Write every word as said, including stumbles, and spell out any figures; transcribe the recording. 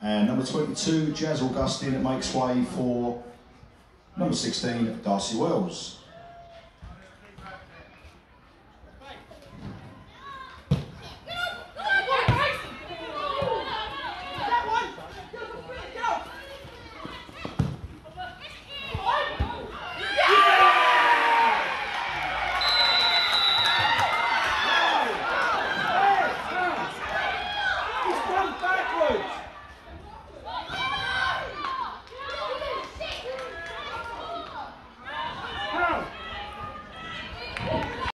And number twenty-two, Jazz Augustine, makes way for number sixteen, Darcy Wells.